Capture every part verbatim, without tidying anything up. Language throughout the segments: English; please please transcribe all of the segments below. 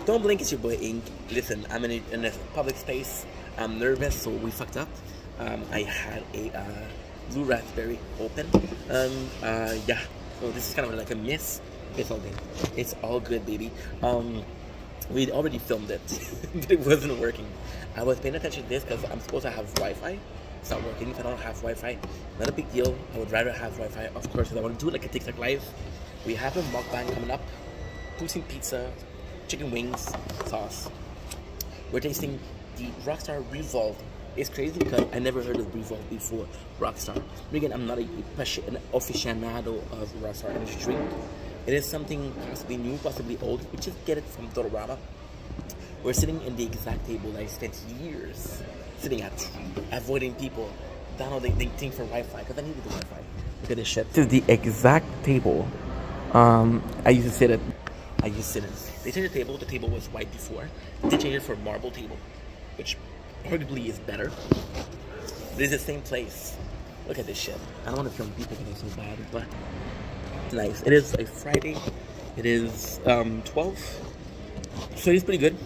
Don't blink, it's your boy Ink. Listen, I'm in a, in a public space. I'm nervous, so we fucked up. Um, I had a uh, blue raspberry open. Um, uh, yeah, so this is kind of like a miss. It's all good. It's all good, baby. Um, we already filmed it, but it wasn't working. I was paying attention to this because I'm supposed to have Wi-Fi. It's not working if I don't have Wi-Fi. Not a big deal. I would rather have Wi-Fi, of course, because I want to do it like a TikTok live. We have a mukbang coming up. Poutine pizza, chicken wings, sauce. We're tasting the Rockstar Revolve. It's crazy because I never heard of Revolve before Rockstar. But again, I'm not a, an aficionado of Rockstar energy drink. It is something possibly new, possibly old. We just get it from Dollarama. We're sitting in the exact table that I spent years sitting at, avoiding people downloading the thing for Wi-Fi because I needed the Wi-Fi. Look at this shit. This is the exact table. Um, I used to sit at. I used to sit at. They changed the table. The table was white before. They changed it for marble table, which arguably is better. This is the same place. Look at this shit. I don't want to film people because it's so bad, but it's nice. It is a Friday. It is um, twelve. So it's pretty good.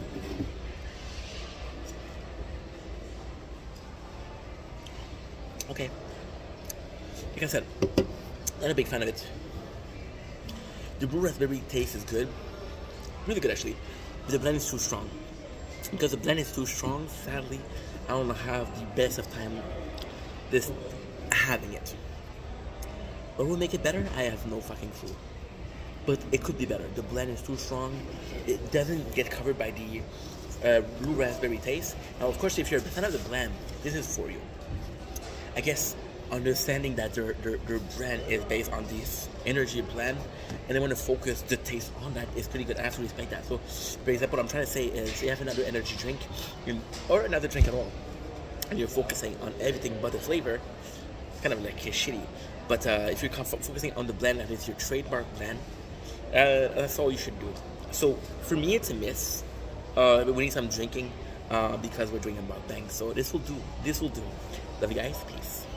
Okay. Like I said, not a big fan of it. The blue raspberry taste is good. Really good, actually. But the blend is too strong. Because the blend is too strong, sadly, I don't have the best of time this having it. What will make it better? I have no fucking clue. But it could be better. The blend is too strong. It doesn't get covered by the uh, blue raspberry taste. Now, of course, if you're a fan of the blend, this is for you. I guess understanding that their, their, their brand is based on this energy blend and they want to focus the taste on that is pretty good. I have to respect that. So, for example, what I'm trying to say is you have another energy drink or another drink at all and you're focusing on everything but the flavor, it's kind of like shitty. But uh, if you're focusing on the blend and it's your trademark blend, uh, that's all you should do. So for me, it's a miss. Uh, we need some drinking uh, because we're doing a mukbang. So this will do. This will do. Love you guys. Peace.